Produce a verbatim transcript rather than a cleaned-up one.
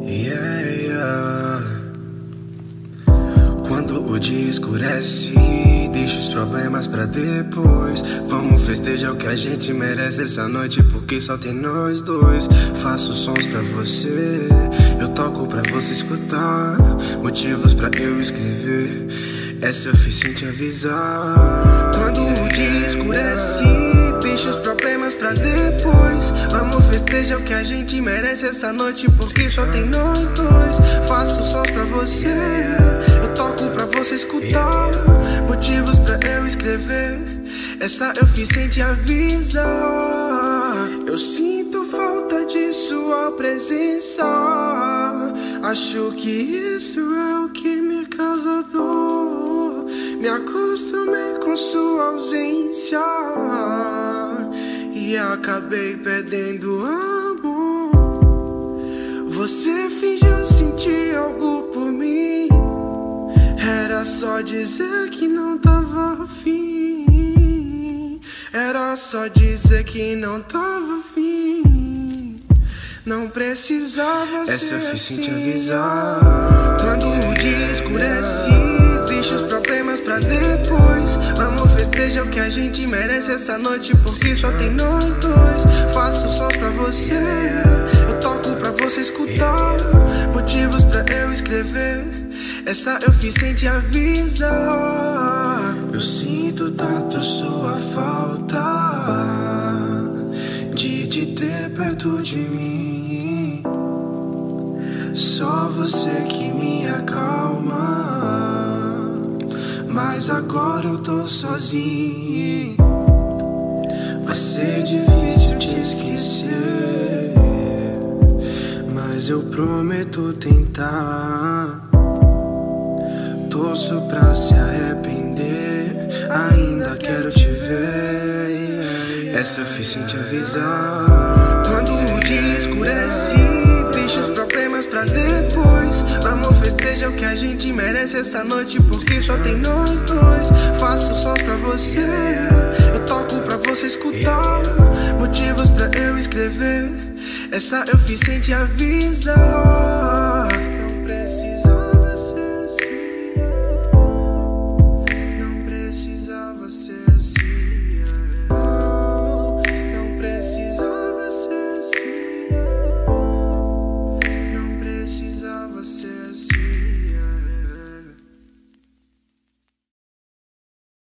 Yeah, yeah. Quando o dia escurece, deixa os problemas pra depois. Vamos festejar o que a gente merece essa noite, porque só tem nós dois. Faço sons pra você, eu toco pra você escutar. Motivos pra eu escrever, é suficiente avisar. Quando o dia escurece, deixa os problemas pra depois. Vamos festejar o que a gente merece essa noite, porque só tem nós dois. Faço sons pra você, eu toco pra você escutar. Motivos pra eu escrever, essa eu fiz sem te avisar. Eu sinto falta de sua presença, acho que isso é o que me causa dor. Me acostumei com sua ausência e acabei perdendo amor. Você fingiu sentir algo por mim, era só dizer que não tava afim. Era só dizer que não tava afim. Não precisava ser assim. É suficiente avisar. Quando o dia escurece, deixa os problemas pra depois. Vamos festejar o que a gente merece essa noite, porque só tem nós dois. Faço sons pra você, eu toco pra você escutar. Motivos pra eu escrever, essa eu fiz sem te avisar. Eu sinto tanto sua falta de te ter perto de mim. Só você que me acalma, mas agora eu tô sozinho. Vai ser difícil te esquecer, mas eu prometo tentar. Torço pra se arrepender, ainda quero te ver. É suficiente avisar. Quando o dia escurece, deixa os problemas pra depois. Vamos festejar o que a gente merece essa noite, porque só tem nós dois. Faço sons pra você, eu toco pra você escutar. Motivos pra eu escrever, essa eu fiz sem te avisar.